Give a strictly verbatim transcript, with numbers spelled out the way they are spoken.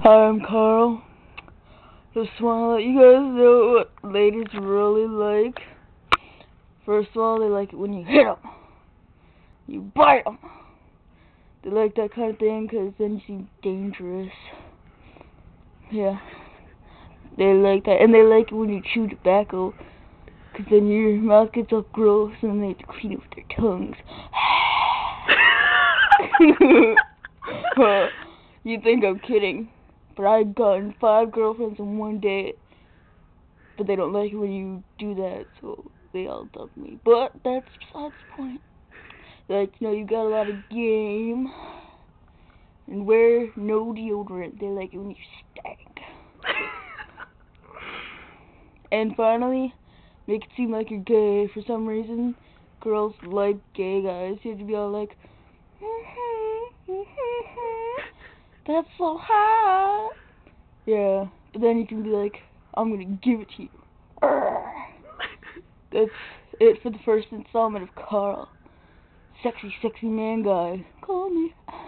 Hi, I'm Carl. Just want to let you guys know what ladies really like. First of all, they like it when you hit them. You bite them. They like that kind of thing because then you seem dangerous. Yeah. They like that. And they like it when you chew tobacco because then your mouth gets all gross and they have to clean it with their tongues. uh, you think I'm kidding. But I've gotten five girlfriends in one day, but they don't like it when you do that, so they all dump me. But that's besides the point. They like to know you got a lot of game, and wear no deodorant. They like it when you stank. And finally, make it seem like you're gay. For some reason, girls like gay guys. You have to be all like, that's so hot. Yeah, but then you can be like, I'm gonna give it to you. Urgh. That's it for the first installment of Carl. Sexy, sexy man guy. Call me.